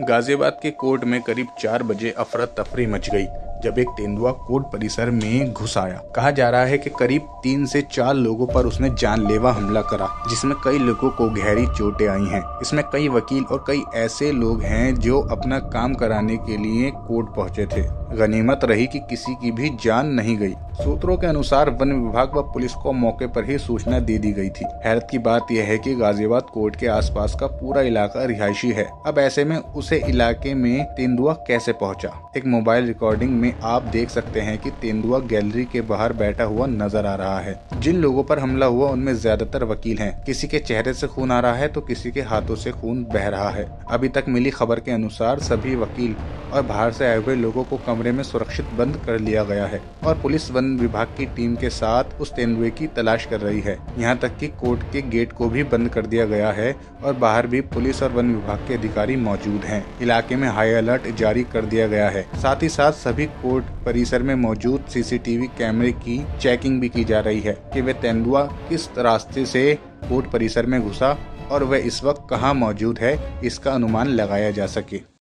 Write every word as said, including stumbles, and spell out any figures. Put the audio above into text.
गाजियाबाद के कोर्ट में करीब चार बजे अफरा तफरी मच गई जब एक तेंदुआ कोर्ट परिसर में घुस आया। कहा जा रहा है कि करीब तीन से चार लोगों पर उसने जानलेवा हमला करा, जिसमें कई लोगों को गहरी चोटें आई हैं। इसमें कई वकील और कई ऐसे लोग हैं जो अपना काम कराने के लिए कोर्ट पहुंचे थे। गनीमत रही कि किसी की भी जान नहीं गई। सूत्रों के अनुसार वन विभाग व पुलिस को मौके पर ही सूचना दे दी गई थी। हैरत की बात यह है कि गाजियाबाद कोर्ट के आसपास का पूरा इलाका रिहायशी है। अब ऐसे में उसे इलाके में तेंदुआ कैसे पहुंचा? एक मोबाइल रिकॉर्डिंग में आप देख सकते हैं कि तेंदुआ गैलरी के बाहर बैठा हुआ नजर आ रहा है। जिन लोगों पर हमला हुआ उनमें ज्यादातर वकील हैं। किसी के चेहरे से खून आ रहा है तो किसी के हाथों से खून बह रहा है। अभी तक मिली खबर के अनुसार सभी वकील और बाहर से आए हुए लोगों को कमरे में सुरक्षित बंद कर लिया गया है और पुलिस वन विभाग की टीम के साथ उस तेंदुए की तलाश कर रही है। यहाँ तक कि कोर्ट के गेट को भी बंद कर दिया गया है और बाहर भी पुलिस और वन विभाग के अधिकारी मौजूद हैं। इलाके में हाई अलर्ट जारी कर दिया गया है। साथ ही साथ सभी कोर्ट परिसर में मौजूद सीसीटीवी कैमरे की चेकिंग भी की जा रही है कि वह तेंदुआ किस रास्ते से कोर्ट परिसर में घुसा और वह इस वक्त कहाँ मौजूद है, इसका अनुमान लगाया जा सके।